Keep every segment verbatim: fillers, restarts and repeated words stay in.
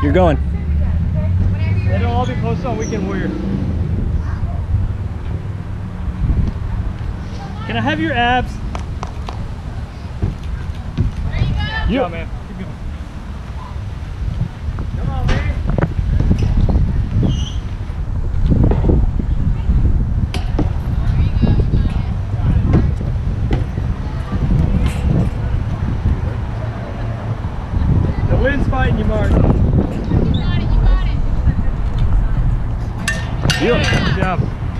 You're going. It'll all be posted on Weekend Warrior. Can I have your abs? There you go. Yeah, go, man. Keep going. Come on, man. The wind's fighting you, Mark. You got it, you got it. Good job.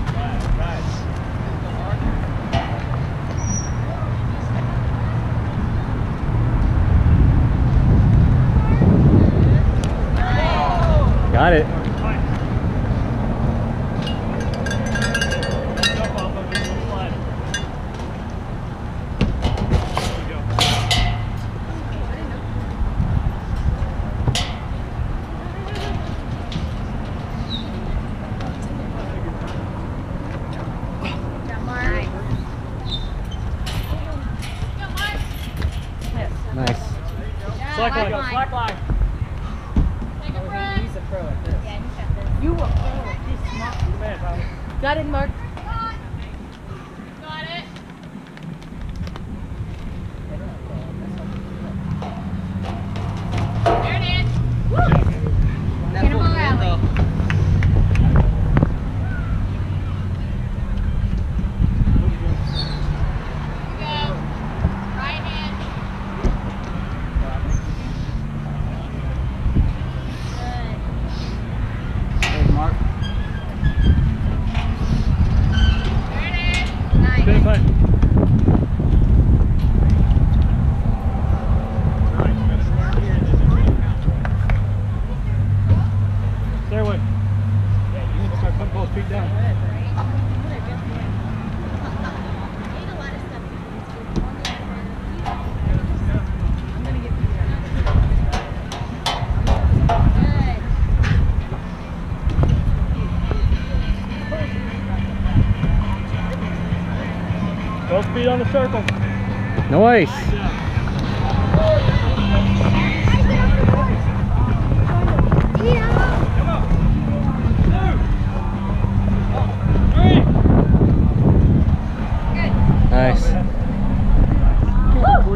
Got it. Nice. Slack line. Slack line. Take a breath. He's a pro at this. Yeah, you got this. You a pro at this, Mark. Man, Tommy. Got it, Mark. Got it. There it is. Woo! Get him on rally. You go. Right hand. Good. Hey, Mark. There it is. Nice. Spin putt. Stairway. Yeah, you need to start putting both feet down. Both feet on the circle. Nice. Good job.